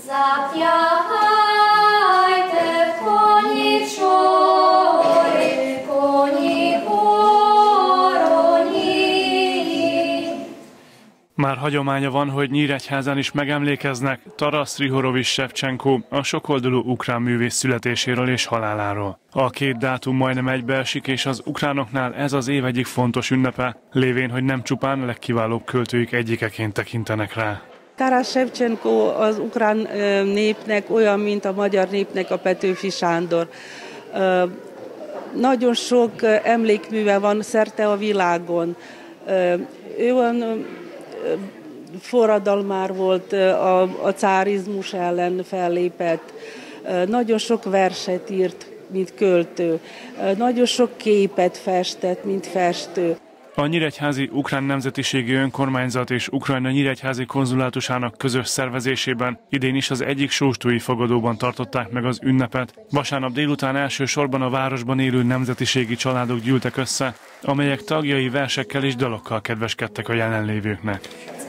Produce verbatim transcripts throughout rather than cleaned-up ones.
Már hagyománya van, hogy Nyíregyházán is megemlékeznek Taras Hrihorovics Sevcsenko, a sokoldalú ukrán művész születéséről és haláláról. A két dátum majdnem egybeesik, és az ukránoknál ez az év egyik fontos ünnepe, lévén, hogy nem csupán a legkiválóbb költőik egyikeként tekintenek rá. Taras Sevcsenko az ukrán népnek olyan, mint a magyar népnek a Petőfi Sándor. Nagyon sok emlékműve van szerte a világon. Ő olyan forradalmár volt, a, a cárizmus ellen fellépett, nagyon sok verset írt, mint költő, nagyon sok képet festett, mint festő. A Nyíregyházi Ukrán Nemzetiségi Önkormányzat és Ukrajna Nyíregyházi Konzulátusának közös szervezésében idén is az egyik sóstói fogadóban tartották meg az ünnepet. Vasárnap délután elsősorban a városban élő nemzetiségi családok gyűltek össze, amelyek tagjai versekkel és dalokkal kedveskedtek a jelenlévőknek.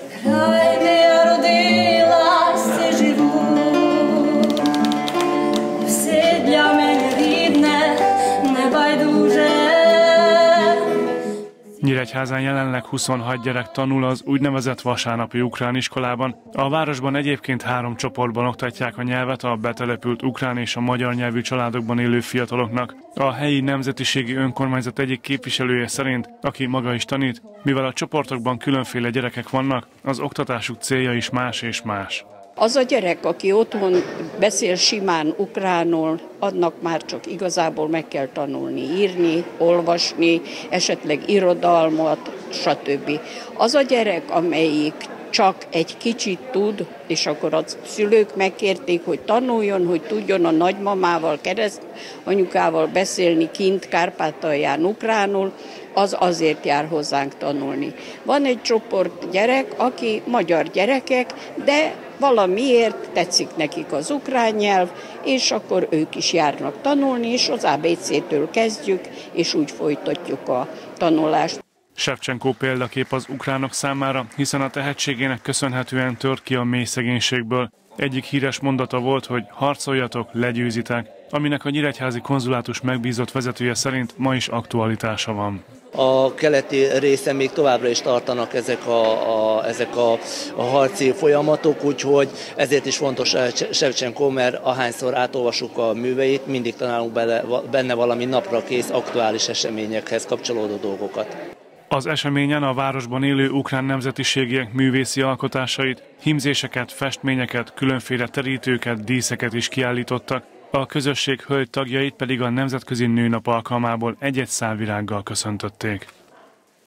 Nyíregyházán jelenleg huszonhat gyerek tanul az úgynevezett vasárnapi ukrán iskolában. A városban egyébként három csoportban oktatják a nyelvet a betelepült ukrán és a magyar nyelvű családokban élő fiataloknak. A helyi nemzetiségi önkormányzat egyik képviselője szerint, aki maga is tanít, mivel a csoportokban különféle gyerekek vannak, az oktatásuk célja is más és más. Az a gyerek, aki otthon beszél simán ukránul, annak már csak igazából meg kell tanulni írni, olvasni, esetleg irodalmat, stb. Az a gyerek, amelyik csak egy kicsit tud, és akkor a szülők megkérték, hogy tanuljon, hogy tudjon a nagymamával, keresztanyukával beszélni kint Kárpátalján ukránul, az azért jár hozzánk tanulni. Van egy csoport gyerek, aki magyar gyerekek, de valamiért tetszik nekik az ukrán nyelv, és akkor ők is járnak tanulni, és az á bé cé-től kezdjük, és úgy folytatjuk a tanulást. Sevcsenko példakép az ukránok számára, hiszen a tehetségének köszönhetően tört ki a mély szegénységből. Egyik híres mondata volt, hogy harcoljatok, legyőzitek, aminek a nyíregyházi konzulátus megbízott vezetője szerint ma is aktualitása van. A keleti részen még továbbra is tartanak ezek a, a, ezek a, a harci folyamatok, úgyhogy ezért is fontos Sevcsenko, mert ahányszor átolvasuk a műveit, mindig találunk bele, benne valami napra kész, aktuális eseményekhez kapcsolódó dolgokat. Az eseményen a városban élő ukrán nemzetiségiek művészi alkotásait, hímzéseket, festményeket, különféle terítőket, díszeket is kiállítottak, a közösség hölgy tagjait pedig a Nemzetközi Nőnap alkalmából egy-egy szál virággal köszöntötték.